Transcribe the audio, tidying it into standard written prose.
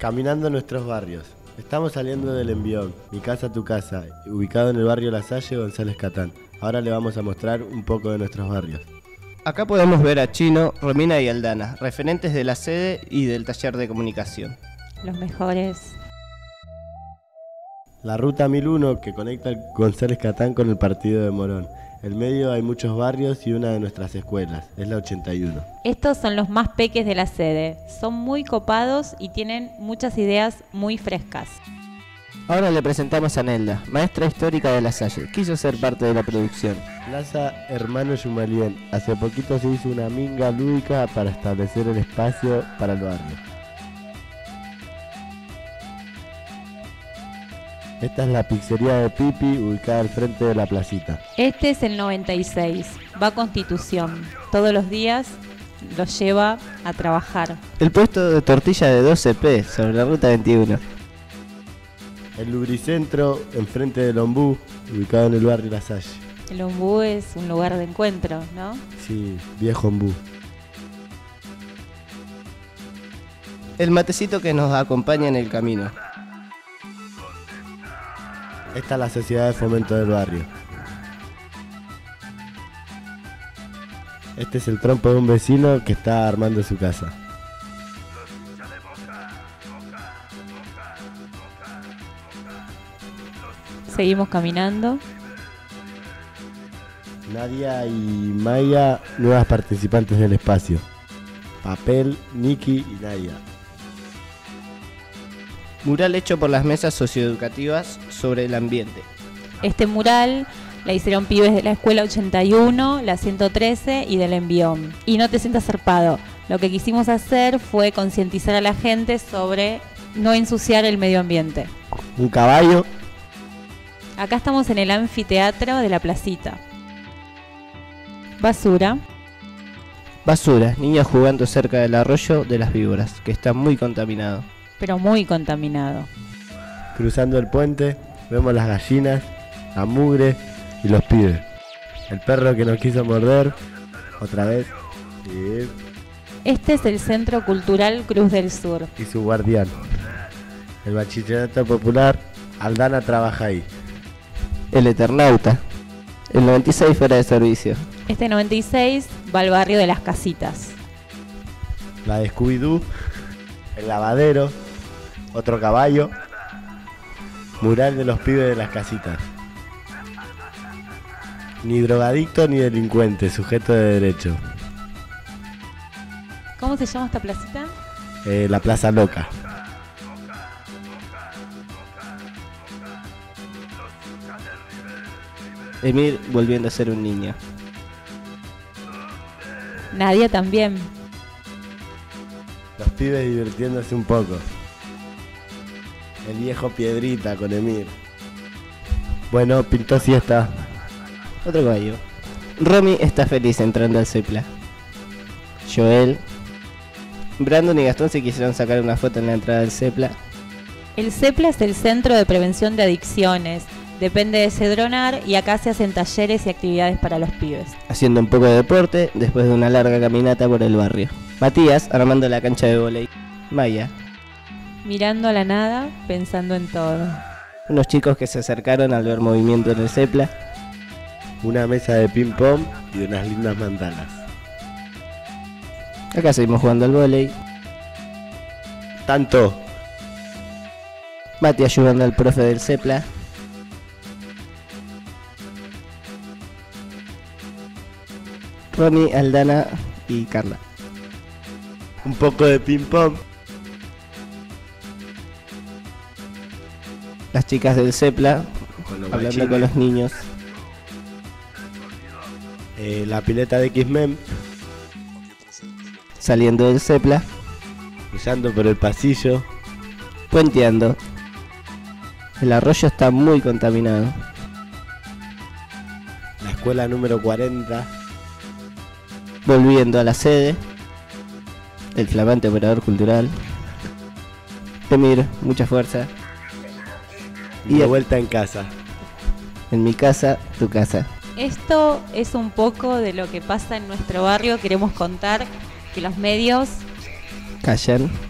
Caminando nuestros barrios. Estamos saliendo del Envión, Mi Casa Tu Casa, ubicado en el barrio La Salle, González Catán. Ahora le vamos a mostrar un poco de nuestros barrios. Acá podemos ver a Chino, Romina y Aldana, referentes de la sede y del taller de comunicación. Los mejores. La ruta 1001 que conecta el González Catán con el partido de Morón. En medio hay muchos barrios y una de nuestras escuelas, es la 81. Estos son los más peques de la sede. Son muy copados y tienen muchas ideas muy frescas. Ahora le presentamos a Nelda, maestra histórica de La Salle. Quiso ser parte de la producción. Plaza Hermano Yumalien. Hace poquito se hizo una minga lúdica para establecer el espacio para el barrio. Esta es la pizzería de Pipi, ubicada al frente de la placita. Este es el 96, va a Constitución. Todos los días los lleva a trabajar. El puesto de tortilla de 12p sobre la ruta 21. El lubricentro, enfrente del Ombú, ubicado en el barrio La Salle. El Ombú es un lugar de encuentro, ¿no? Sí, viejo Ombú. El matecito que nos acompaña en el camino. Esta es la sociedad de fomento del barrio. Este es el trompo de un vecino que está armando su casa. Seguimos caminando. Nadia y Maya, nuevas participantes del espacio. Papel, Niki y Nadia. Mural hecho por las mesas socioeducativas sobre el ambiente. Este mural la hicieron pibes de la escuela 81, la 113 y del Envión. Y no te sientas zarpado. Lo que quisimos hacer fue concientizar a la gente sobre no ensuciar el medio ambiente. Un caballo. Acá estamos en el anfiteatro de la placita. Basura. Basura, niños jugando cerca del arroyo de las víboras, que está muy contaminado. Pero muy contaminado. Cruzando el puente, vemos las gallinas, la mugre y los pibes. El perro que nos quiso morder, otra vez, Este es el Centro Cultural Cruz del Sur. y su guardián. El bachillerato popular, Aldana trabaja ahí. El Eternauta, el 96 fuera de servicio. Este 96 va al barrio de las Casitas. La de Scooby-Doo, el lavadero, otro caballo, mural de los pibes de las casitas. Ni drogadicto ni delincuente, sujeto de derecho. ¿Cómo se llama esta placita? La Plaza Loca. Emir volviendo a ser un niño. Nadia también. Los pibes divirtiéndose un poco. El viejo Piedrita con Emir. Bueno, pintó siesta. Otro caballo. Romy está feliz entrando al CEPLA. Joel, Brandon y Gastón se quisieron sacar una foto en la entrada del CEPLA. El CEPLA es el Centro de Prevención de Adicciones. Depende de Cedronar y acá se hacen talleres y actividades para los pibes. Haciendo un poco de deporte después de una larga caminata por el barrio. Matías armando la cancha de vóley. Maya, Mirando a la nada, pensando en todo. unos chicos que se acercaron al ver movimiento en el CEPLA. Una mesa de ping pong y unas lindas mandalas. Acá seguimos jugando al vóley. Tanto. Mati ayudando al profe del CEPLA. Ronnie, Aldana y Carla. Un poco de ping pong. Las chicas del CEPLA Con los hablando bachines. con los niños. La pileta de X-Men. Saliendo del CEPLA. Cruzando por el pasillo. Puenteando. El arroyo está muy contaminado. La escuela número 40. Volviendo a la sede. El flamante operador cultural. Emir, mucha fuerza. Y de vuelta en casa. En mi casa, tu casa. Esto es un poco de lo que pasa en nuestro barrio. Queremos contar que los medios Callan.